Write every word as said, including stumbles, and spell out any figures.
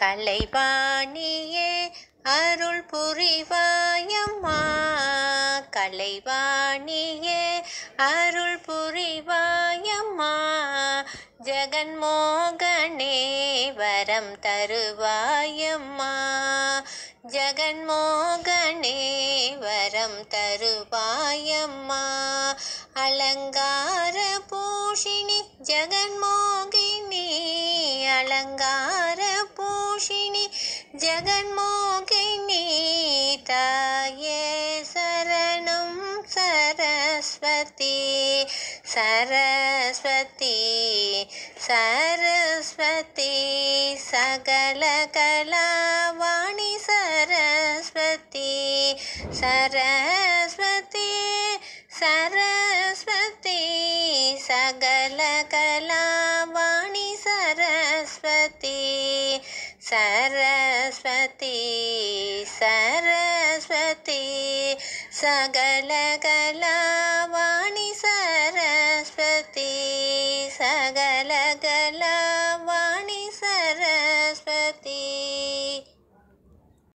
கலைவாணியே அருள் புரிவாயம்மா, கலைவாணியே அருள் புரிவாயம்மா, ஜெகன்மோகனே வரம் தருவாயம்மா, ஜெகன்மோகனே வரம் தருவாயம்மா, அலங்கார பூஷிணி ஜெகன்மோகினி, அலங்கார பூஷிணி ஜெகன்மோகினி, தாயே சரணம் சரஸ்வதி, சரஸ்வதி சரஸ்வதி, சகல கலாவாணி சரஸ்வதி, சரஸ்வதி சரஸ்வதி, சகல கலாவாணி சரஸ்வதி, சரஸ்வதி சரஸ்வதி, சகல கலாவாணி சரஸ்வதி.